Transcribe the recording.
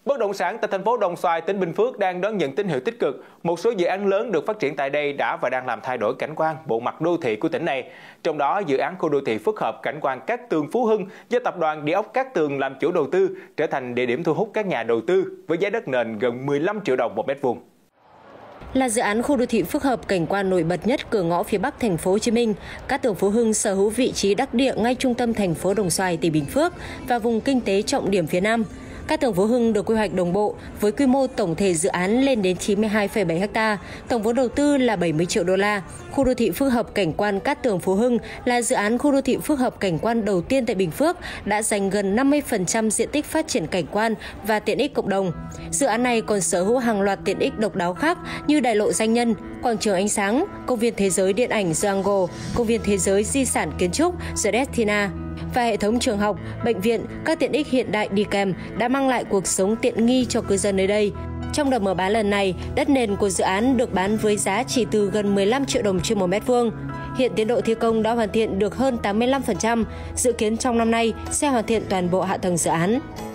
Bất động sản tại thành phố Đồng Xoài, tỉnh Bình Phước đang đón nhận tín hiệu tích cực. Một số dự án lớn được phát triển tại đây đã và đang làm thay đổi cảnh quan, bộ mặt đô thị của tỉnh này. Trong đó, dự án khu đô thị phức hợp cảnh quan Cát Tường Phú Hưng do tập đoàn Địa ốc Cát Tường làm chủ đầu tư trở thành địa điểm thu hút các nhà đầu tư với giá đất nền gần 15 triệu đồng một mét vuông. Là dự án khu đô thị phức hợp cảnh quan nổi bật nhất cửa ngõ phía Bắc thành phố Hồ Chí Minh, Cát Tường Phú Hưng sở hữu vị trí đắc địa ngay trung tâm thành phố Đồng Xoài, tỉnh Bình Phước và vùng kinh tế trọng điểm phía Nam. Cát Tường Phú Hưng được quy hoạch đồng bộ với quy mô tổng thể dự án lên đến 92,7 ha, tổng vốn đầu tư là 70 triệu đô la. Khu đô thị phức hợp cảnh quan Cát Tường Phú Hưng là dự án khu đô thị phức hợp cảnh quan đầu tiên tại Bình Phước, đã dành gần 50% diện tích phát triển cảnh quan và tiện ích cộng đồng. Dự án này còn sở hữu hàng loạt tiện ích độc đáo khác như đại lộ danh nhân, quảng trường ánh sáng, công viên thế giới điện ảnh The Angle, công viên thế giới di sản kiến trúc The Destina và hệ thống trường học, bệnh viện, các tiện ích hiện đại đi kèm đã mang lại cuộc sống tiện nghi cho cư dân nơi đây. Trong đợt mở bán lần này, đất nền của dự án được bán với giá chỉ từ gần 15 triệu đồng trên một mét vuông. Hiện tiến độ thi công đã hoàn thiện được hơn 85%, dự kiến trong năm nay sẽ hoàn thiện toàn bộ hạ tầng dự án.